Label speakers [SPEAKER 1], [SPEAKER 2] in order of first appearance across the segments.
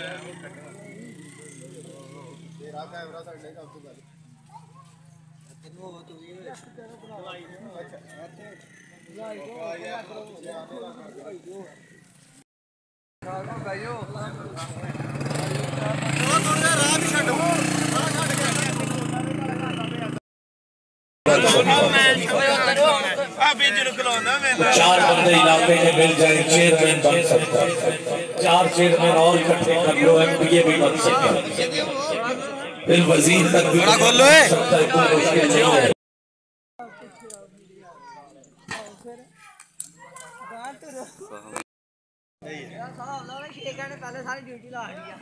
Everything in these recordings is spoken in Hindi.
[SPEAKER 1] तेरा कैमरा साइड नहीं सब तो
[SPEAKER 2] चार बंदे इलाके में मिल जाए चेयरमैन बन सकता है। चार चेयरमैन और इकट्ठे कर लो MPA भी बन सके। फिर वजीर तक भी बड़ा खोल लो है।
[SPEAKER 3] पहले सारी ड्यूटी ला दिया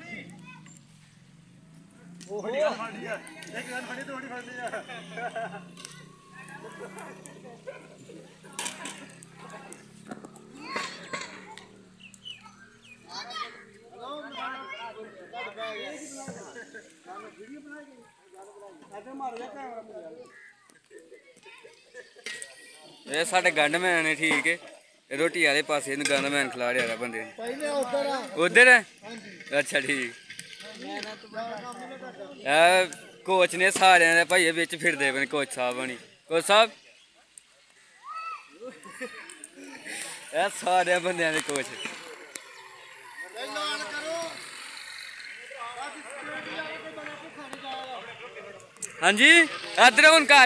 [SPEAKER 4] ये साढ़े गनमैन है ठीक है रोटी वाले पास गनमैन खिला रहा बंदे उधर है अच्छा ठीक कोच ने सारे भाई बिच फिरदे बने कोच साहब बनी कोच साहब सारे बंद कोच हाँ जी इधर हूँ घर